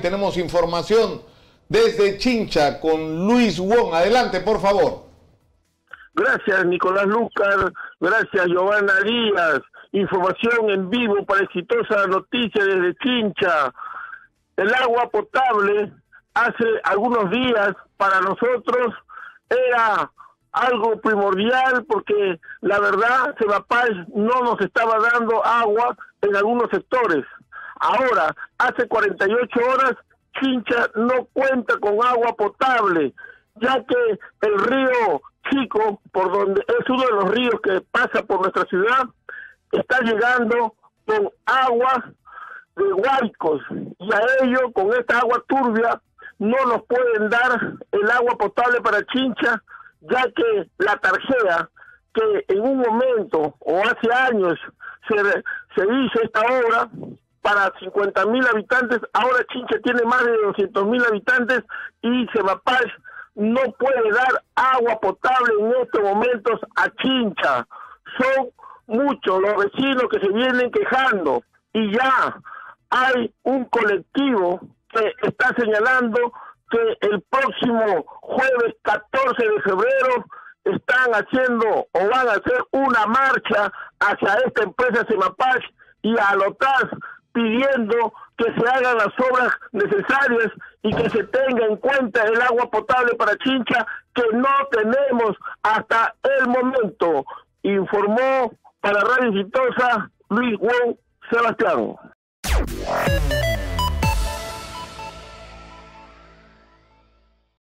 tenemos información desde Chincha con Luis Wong. Adelante, por favor. Gracias, Nicolás Lucar. Gracias, Giovanna Díaz. Información en vivo para Exitosa Noticia desde Chincha. El agua potable hace algunos días para nosotros era algo primordial porque la verdad Semapaz no nos estaba dando agua en algunos sectores. Ahora, hace 48 horas, Chincha no cuenta con agua potable, ya que el río Chico, por donde es uno de los ríos que pasa por nuestra ciudad, está llegando con agua de huaicos, y a ello, con esta agua turbia, no nos pueden dar el agua potable para Chincha, ya que la tarjea, que en un momento, o hace años, se hizo esta obra para 50.000 habitantes, ahora Chincha tiene más de 200.000 habitantes, y Semapaz no puede dar agua potable en estos momentos a Chincha. Son muchos los vecinos que se vienen quejando, y ya hay un colectivo que está señalando que el próximo jueves 14 de febrero están haciendo o van a hacer una marcha hacia esta empresa Semapaz y a Lotaz, pidiendo que se hagan las obras necesarias y que se tenga en cuenta el agua potable para Chincha, que no tenemos hasta el momento. Informó para Radio Exitosa Luis Wong, Sebastián.